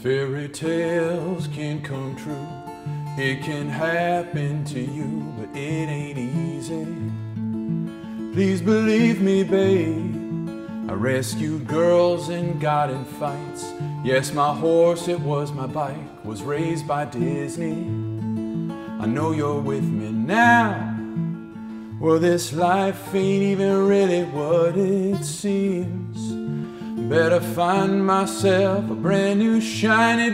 Fairy tales can come true. It can happen to you, but it ain't easy. Please believe me, babe. I rescued girls and got in fights. Yes, my horse, it was my bike, was raised by Disney. I know you're with me now. Well, this life ain't even really what it seems. Better find myself a brand new shiny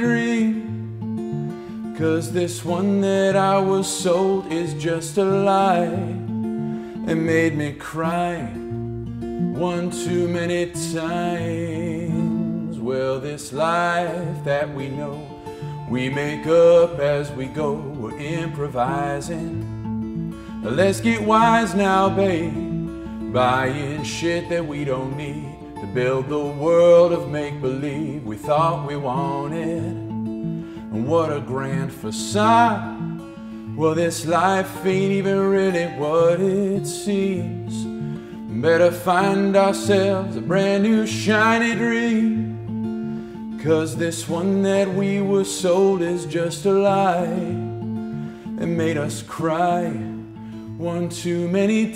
dream, 'cause this one that I was sold is just a lie. It made me cry one too many times. Well, this life that we know, we make up as we go, we're improvising. Let's get wise now, babe, buying shit that we don't need to build the world of make-believe we thought we wanted. And what a grand facade. Well, this life ain't even really what it seems. Better find ourselves a brand new shiny dream, 'cause this one that we were sold is just a lie. It made us cry one too many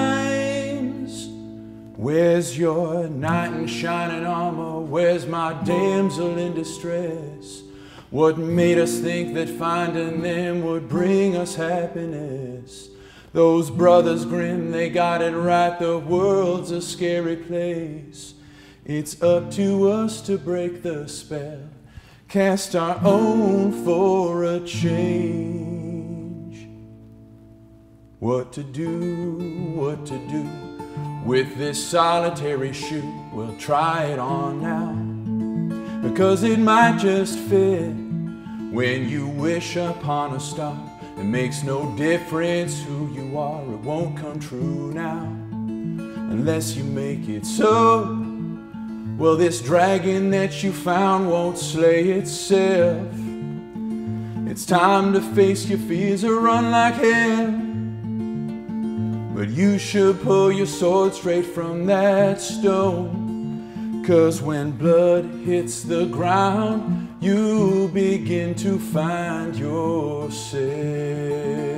times. Where's your knight in shining armor? Where's my damsel in distress? What made us think that finding them would bring us happiness? Those brothers Grimm, they got it right. The world's a scary place. It's up to us to break the spell, cast our own for a change. What to do, what to do with this solitary shoe? We'll try it on now, because it might just fit. When you wish upon a star, it makes no difference who you are. It won't come true now unless you make it so. Well, this dragon that you found won't slay itself. It's time to face your fears or run like hell. But you should pull your sword straight from that stone, 'cause when blood hits the ground, you begin to find yourself.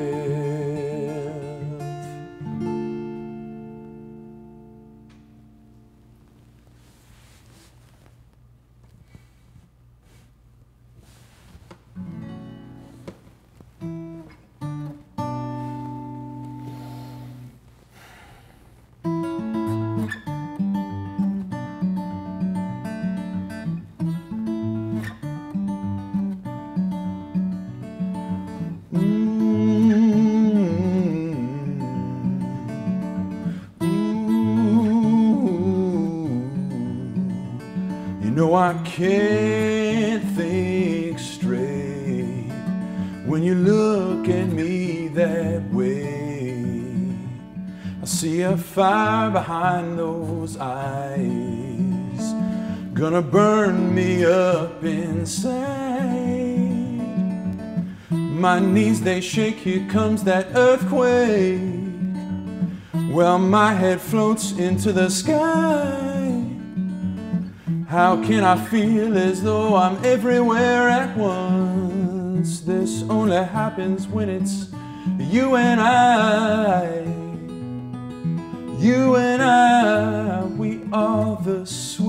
No, I can't think straight when you look at me that way. I see a fire behind those eyes, gonna burn me up inside. My knees, they shake, here comes that earthquake. Well, my head floats into the sky. How can I feel as though I'm everywhere at once? This only happens when it's you and I. You and I, we are the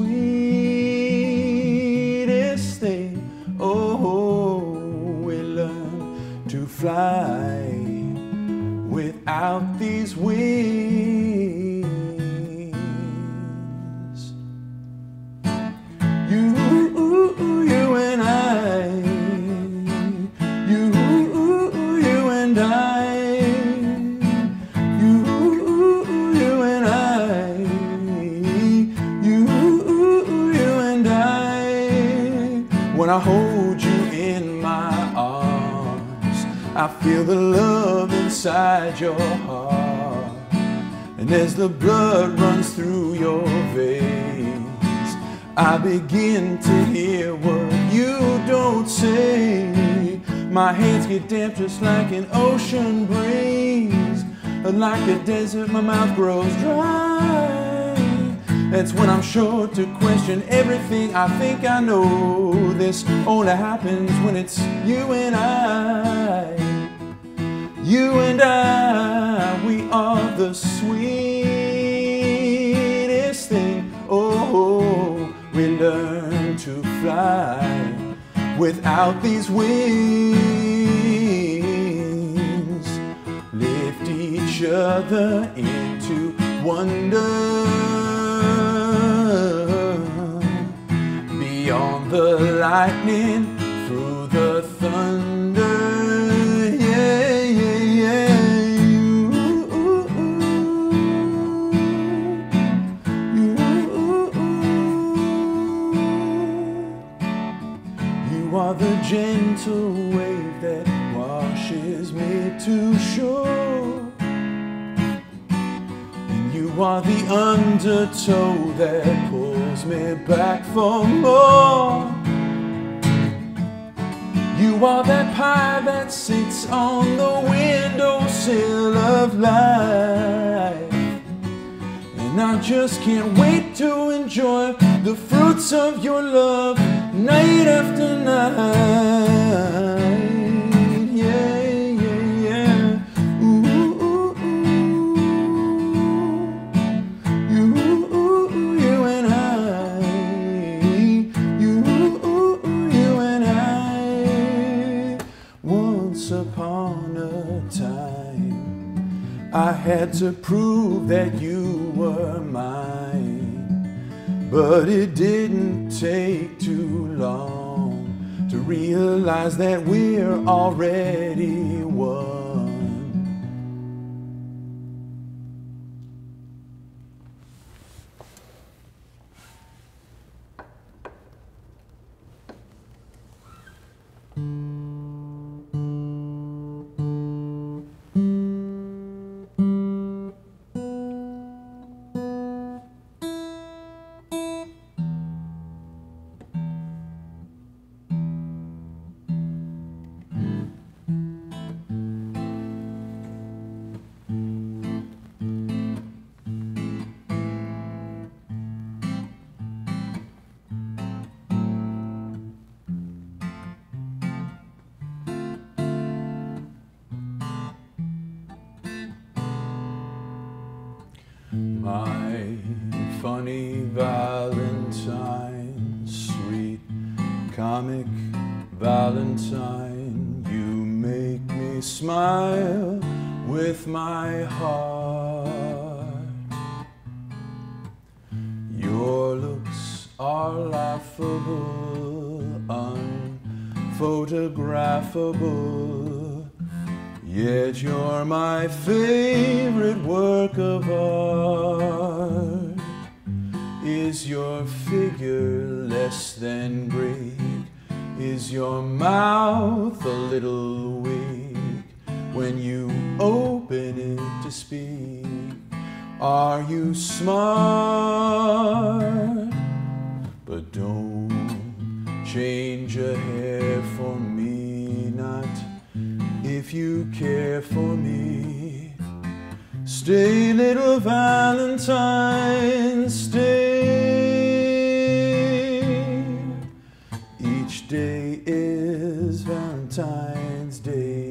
sweetest thing. Oh, we learn to fly without these wings. You and I, you and I, you and I, you and I. When I hold you in my arms, I feel the love inside your heart. And as the blood runs through your veins, I begin to hear what you don't say. My hands get damp just like an ocean breeze. Like a desert, my mouth grows dry. That's when I'm sure to question everything I think I know. This only happens when it's you and I. You and I, we are the sweetest thing. Oh, we learn to fly without these wings. Lift each other into wonder. Beyond the lightning, through the thunder. Yeah, yeah, yeah. You are the gentle wave that washes me to shore. And you are the undertow that pulls me back for more. You are that pie that sits on the windowsill of life. And I just can't wait to enjoy the fruits of your love night after night. Yeah, yeah, yeah. Ooh, ooh, ooh. You and I. You and I. Once upon a time, I had to prove that you were mine, but it didn't take too long to realize that we're already one. My funny Valentine, sweet comic Valentine, you make me smile with my heart. Your looks are laughable, unphotographable, yet you're my favorite work of art. Is your figure less than great? Is your mouth a little weak when you open it to speak? Are you smart? But don't change a hair for me, not if you care for me. Stay, little Valentine, stay. Each day is Valentine's Day.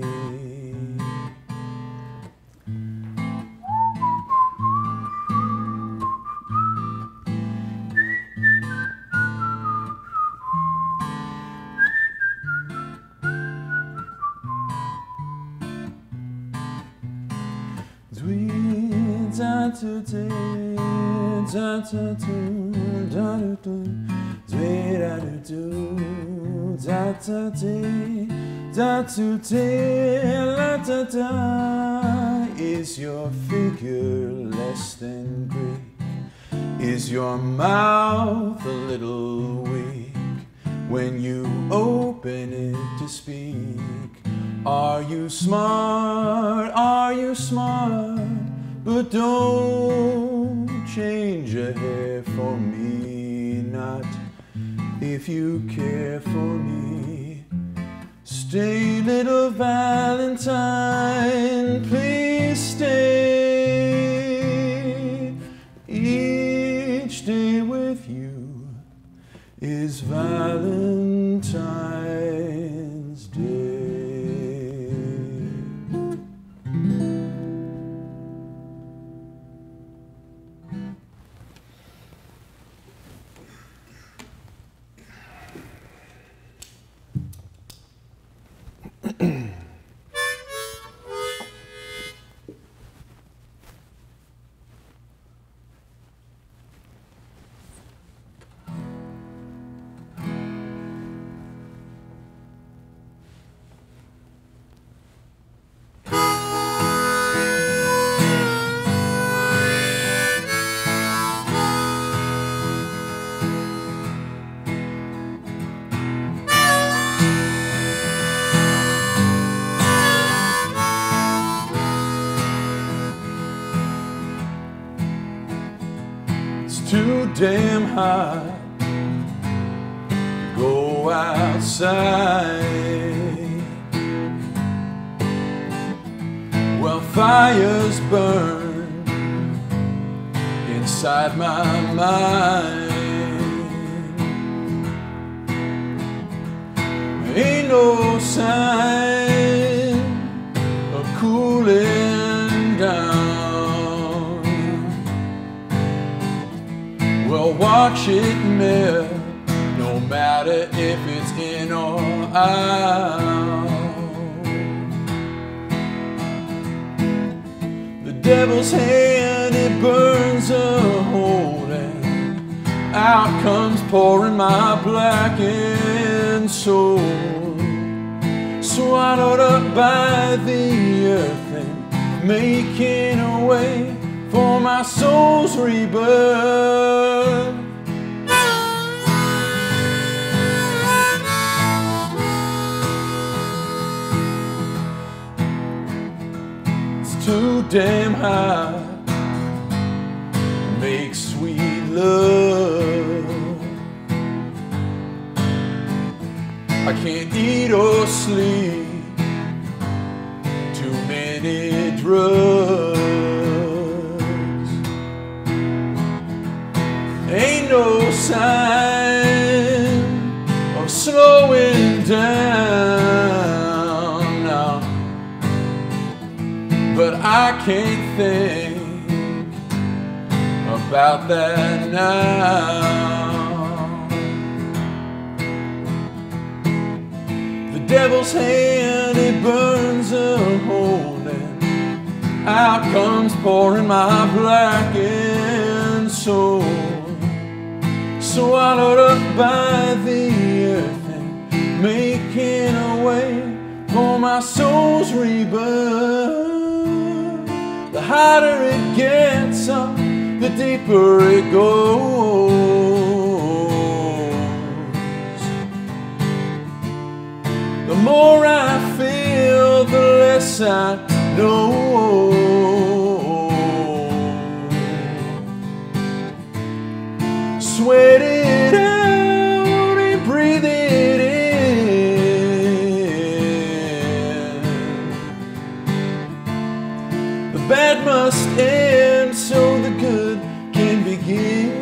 Is your figure less than great? Is your mouth a little weak when you open it to speak? Are you smart? Are you smart? But don't change a hair for me, not if you care for me. Stay, little Valentine, please stay. Each day too damn hot. Go outside. Well, fires burn inside my mind. Ain't no sign of cooling down. Well, watch it melt, no matter if it's in or out. The devil's hand, it burns a hole, and out comes pouring my blackened soul. Swallowed up by the earth and making a way for my soul's rebirth. It's too damn high to make sweet love. I can't eat or sleep, too many drugs. Ain't no sign of slowing down now, but I can't think about that now. The devil's hand, it burns a hole, and out comes pouring my blackened soul. Swallowed up by the earth and making a way for my soul's rebirth. The hotter it gets up, the deeper it goes. The more I feel, the less I know. Sweat it out and breathe it in. The bad must end so the good can begin.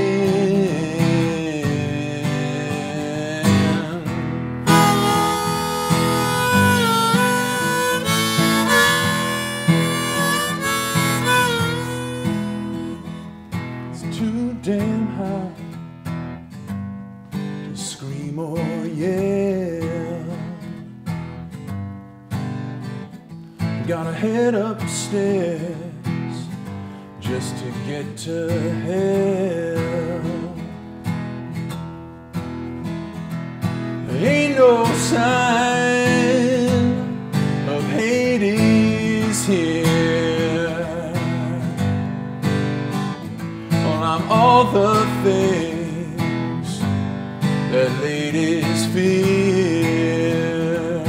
It's too damn high to scream or yell. Gotta head upstairs just to get to hell. There ain't no sign of Hades here. Well, I'm all the things that ladies fear.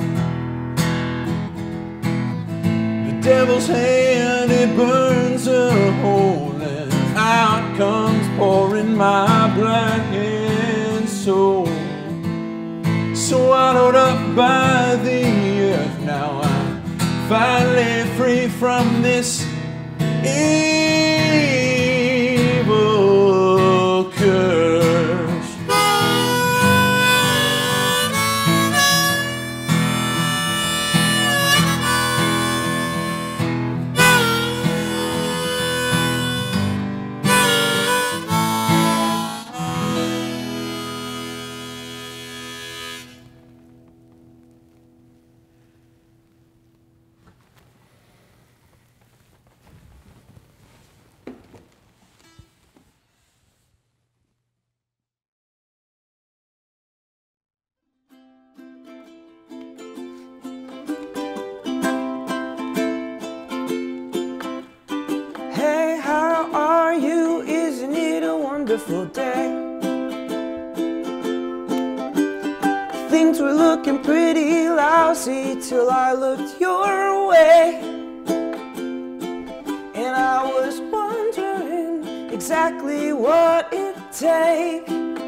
The devil's hand, it burns a hole, and out comes pouring my blackened soul. Swallowed up by the earth, now I'm finally free from this evil curse. Hey, how are you? Isn't it a wonderful day? Things were looking pretty lousy till I looked your way, and I was wondering exactly exactly what it takes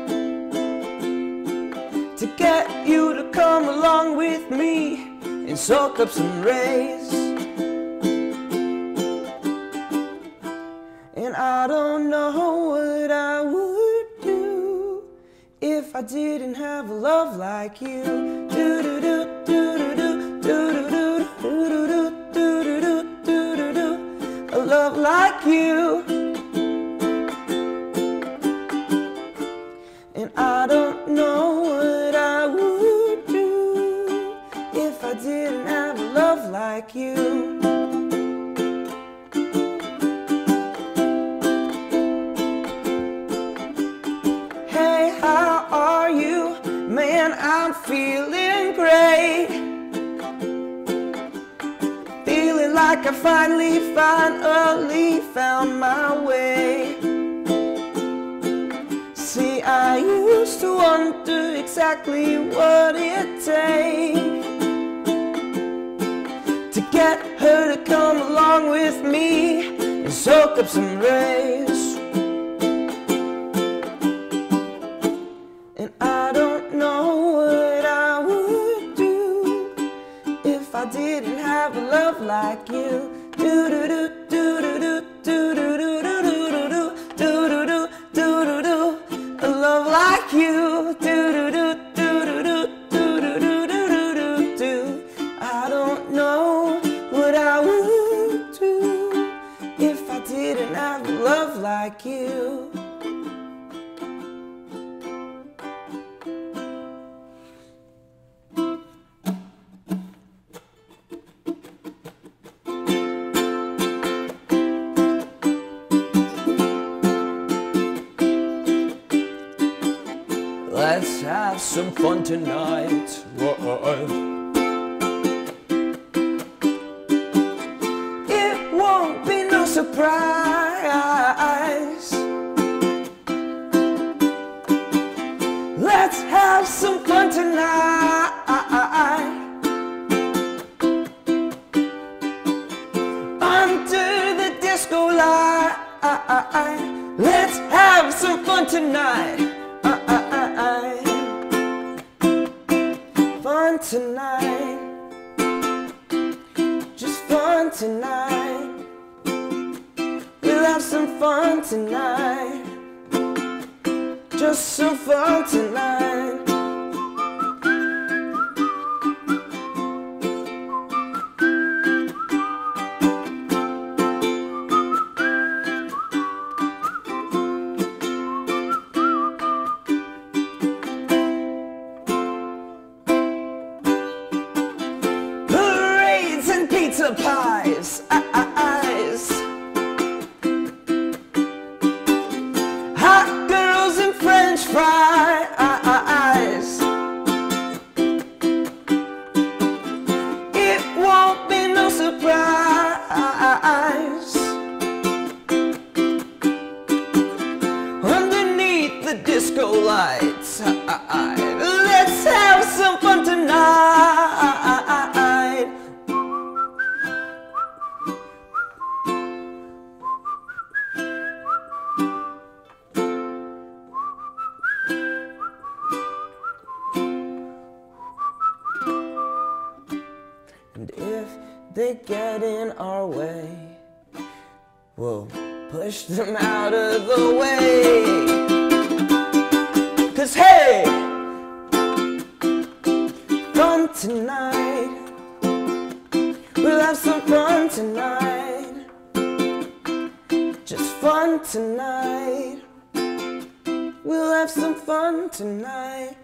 to get you to come along with me and soak up some rays. And I don't know what I would do if I didn't have a love like you. A love like you. And I don't know what I would do if I didn't have a love like you. Hey, how are you? Man, I'm feeling great. Feeling like I finally found my way. See, I used to wonder exactly what it takes to get her to come along with me and soak up some rays. And I don't know what I would do if I didn't have a love like you. A love like you. I don't know what I would do if I didn't have a love like you. Let's have some fun tonight. Whoa. It won't be no surprise. Let's have some fun tonight. Under the disco light. Let's have some fun tonight. Fun tonight, just fun tonight. We'll have some fun tonight, just some fun tonight. Pizza pies, hot girls and French fries. It won't be no surprise. Underneath the disco lights, let's have some fun tonight. And if they get in our way, we'll push them out of the way. 'Cause hey, fun tonight. We'll have some fun tonight. Just fun tonight. We'll have some fun tonight.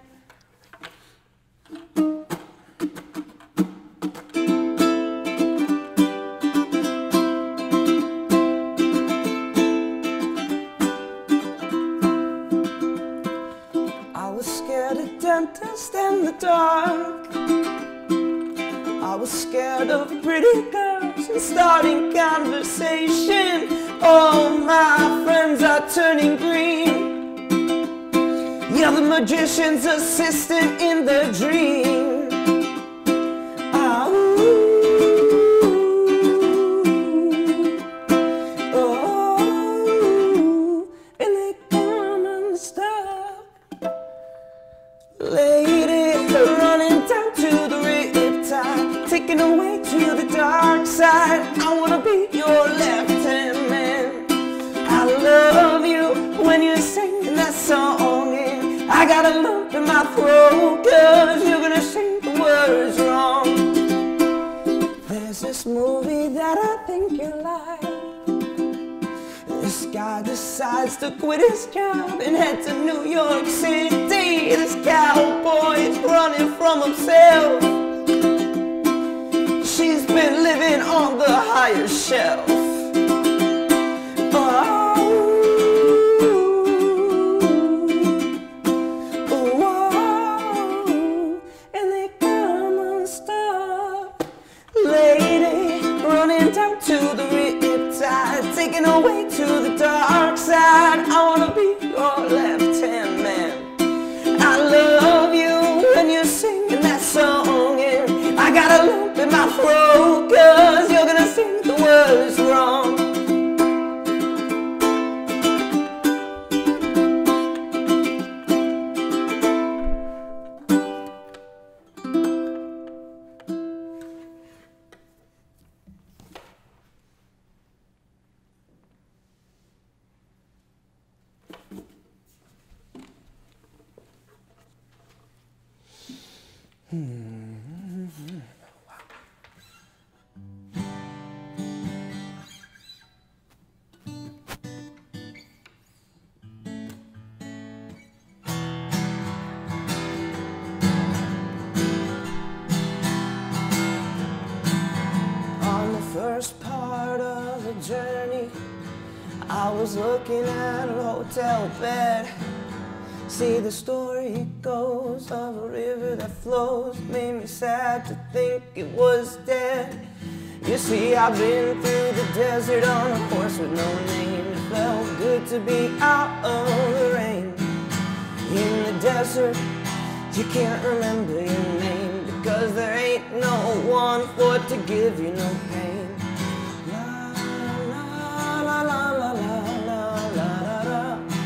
I was scared of dentists in the dark. I was scared of pretty girls and starting conversation. All my friends are turning green. You're the magician's assistant in the dream. Oh, my throat, 'cause you're gonna sing the words wrong. There's this movie that I think you like. This guy decides to quit his job and head to New York City. This cowboy is running from himself. She's been living on the higher shelf. To the riptide, taken away to the dark side. I wanna be your left-hand man. I love you when you're singing that song, and I got a lump in my throat, 'cause you're gonna sing the words wrong. On the first part of the journey, I was looking at a hotel bed. See, the story goes of a river that flows. Made me sad to think it was dead. You see, I've been through the desert on a horse with no name. It felt good to be out of the rain. In the desert, you can't remember your name, because there ain't no one for to give you no pain. La la la la la la la la la.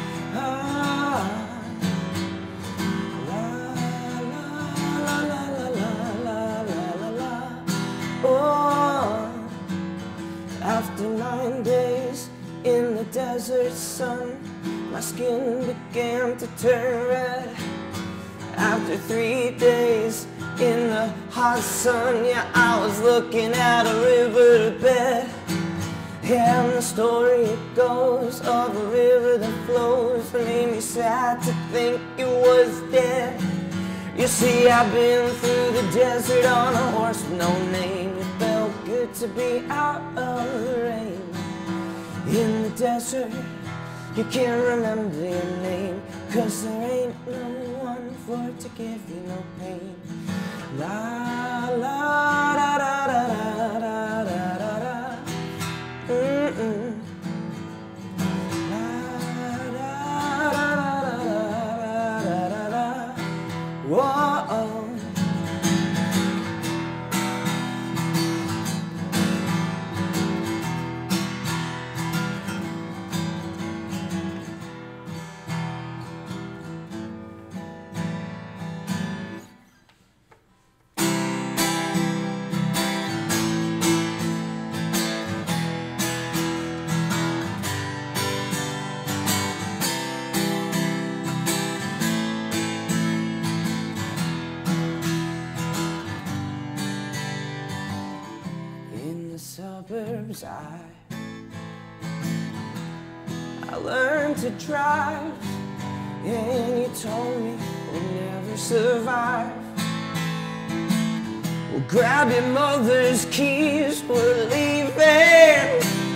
After 9 days in the desert sun, my skin began to turn red. After 3 days in the hot sun, yeah, I was looking at a riverbed. Yeah, and the story goes of a river that flows. It made me sad to think it was dead. You see, I've been through the desert on a horse with no name. It felt good to be out of the rain. In the desert, you can't remember your name, 'cause there ain't no one for to give you no pain. La la da da da da da da da. La da da da da da da. Whoa. Suburbs, I learned to drive, and you told me we'll never survive. Well, grab your mother's keys, we're leaving.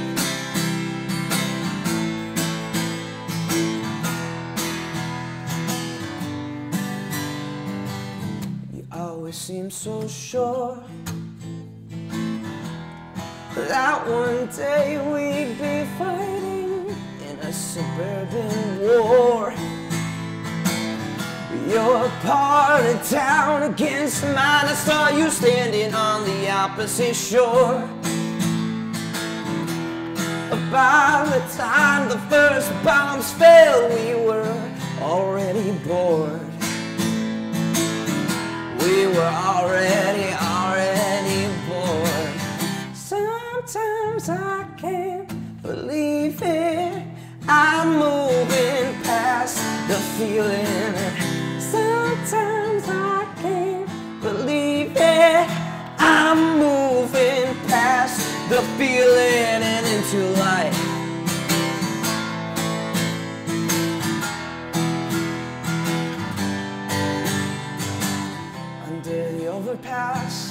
You always seem so sure that one day we'd be fighting in a suburban war. You're part of town against mine. I saw you standing on the opposite shore. By the time the first bombs fell, we were already bored. We were already bored. Sometimes I can't believe it. I'm moving past the feeling. Sometimes the feeling and into light. Under the overpass,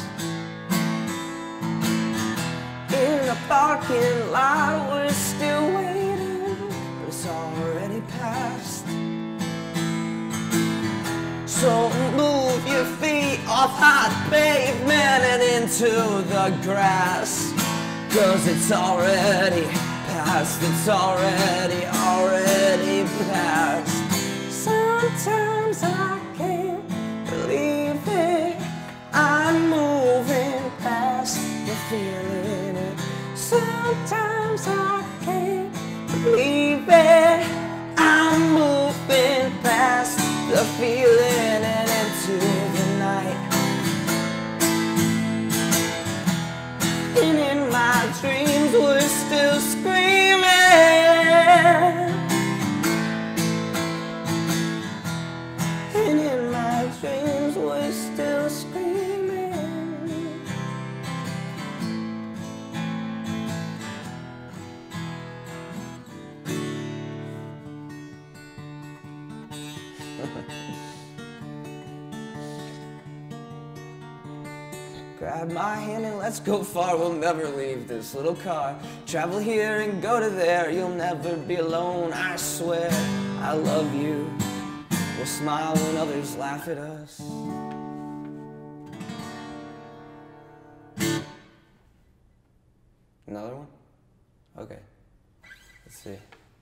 in a parking lot, we're still waiting, but it's already past. So move your feet off hot pavement and into the grass, 'cause it's already past, it's already past. Sometimes I can't believe it, I'm moving past the feeling. Sometimes I can't believe it, I'm moving past the feeling and into the night. And in my dreams we're still screaming. And in my dreams we're still screaming. Grab my hand and let's go far. We'll never leave this little car. Travel here and go to there. You'll never be alone, I swear. I love you. We'll smile when others laugh at us. Another one? Okay. Let's see.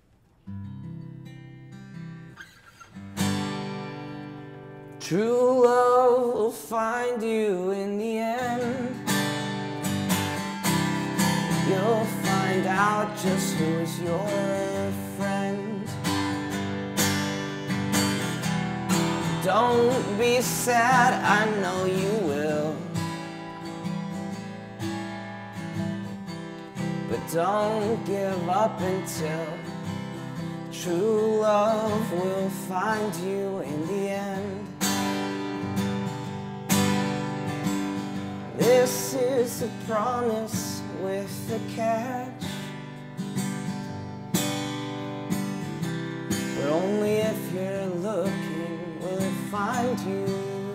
True love will find you in the end. You'll find out just who is your friend. Don't be sad, I know you will. But don't give up until true love will find you in the end. This is a promise with a catch, but only if you're looking will it find you.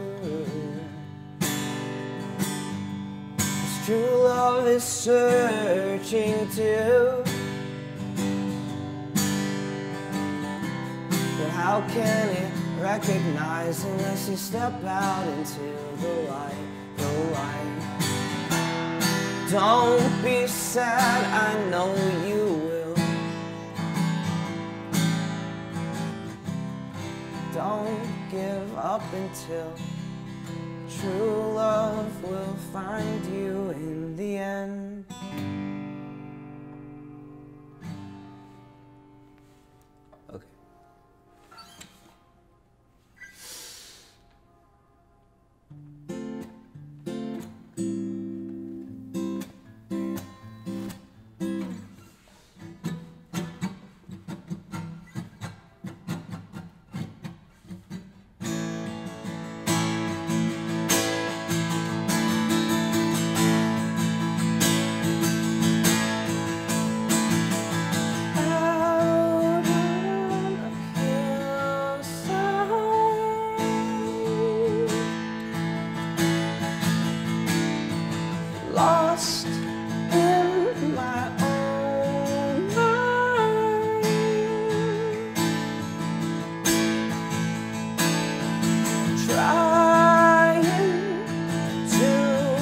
'Cause true love is searching too, but how can it recognize unless you step out into the light? Don't be sad, I know you will. Don't give up until true love will find you in the end. Okay. Lost in my own mind, trying to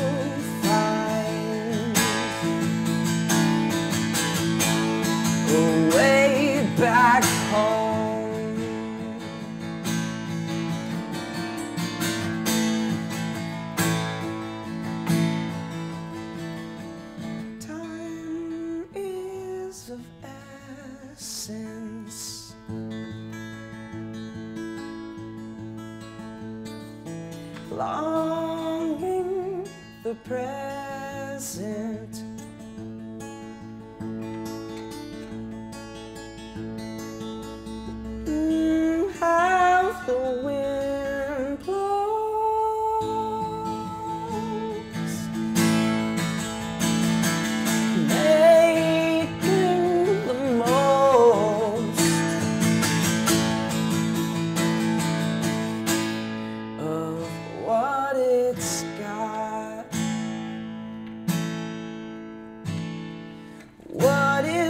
find a way back home. Of essence, longing the present, how the wind blows,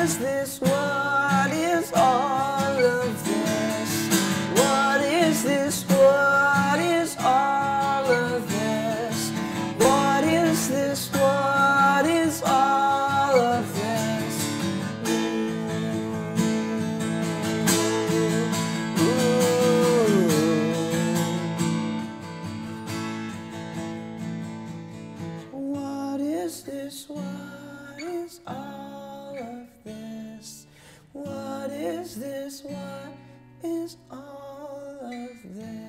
is this? What is all of this? What is this? What is all of this? What is this? What is all of this? What is this? What is all of this? What is this? What is all of this?